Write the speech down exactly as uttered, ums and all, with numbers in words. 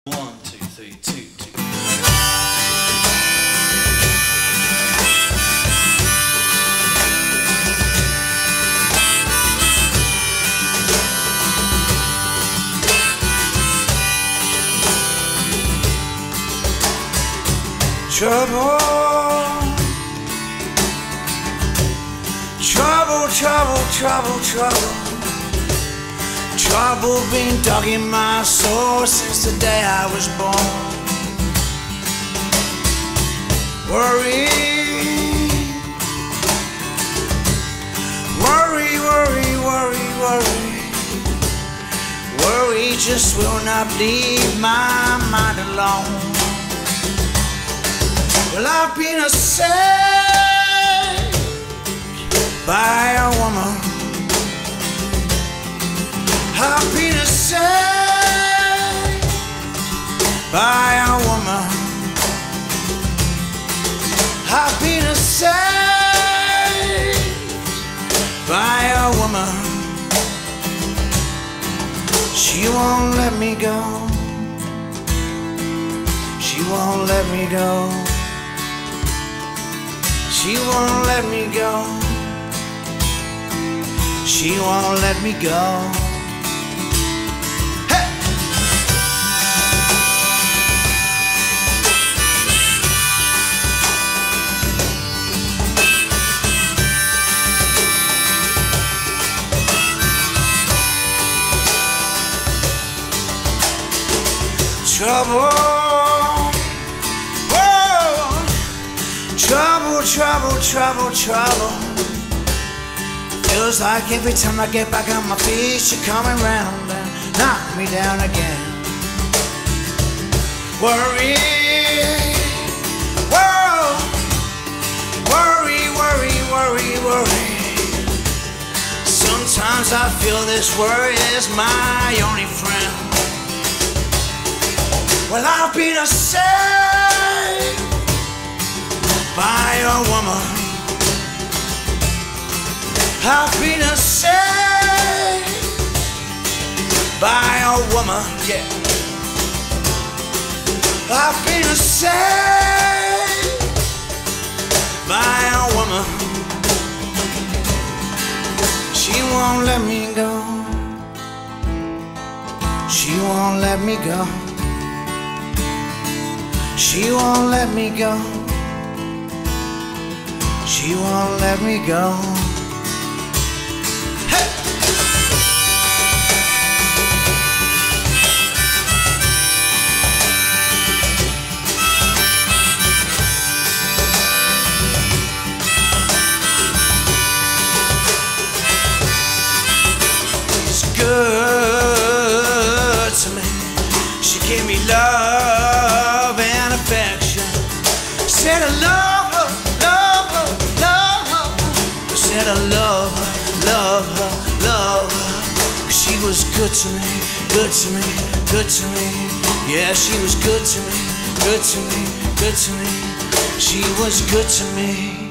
One, two, three, two, two. Trouble, trouble, trouble, trouble, trouble. Trouble been dogging my soul since the day I was born. Worry, worry, worry, worry, worry. Worry just will not leave my mind alone. Well, I've been a saved by a woman. I've been saved by a woman. I've been saved by a woman. She won't let me go. She won't let me go. She won't let me go. She won't let me go. Trouble, whoa, trouble, trouble, trouble, trouble. Feels like every time I get back on my feet, you're coming round and knock me down again. Worry, whoa, worry, worry, worry, worry. Sometimes I feel this worry is my only friend. Well, I've been a saved by a woman. I've been a saved by a woman, yeah. I've been a saved by a woman. She won't let me go. She won't let me go. She won't let me go. She won't let me go. Hey! She's good to me. She gave me love and affection. Said I love her, love her, love her. Said I love her, love her, love her. She was good to me, good to me, good to me. Yeah, she was good to me, good to me, good to me. She was good to me.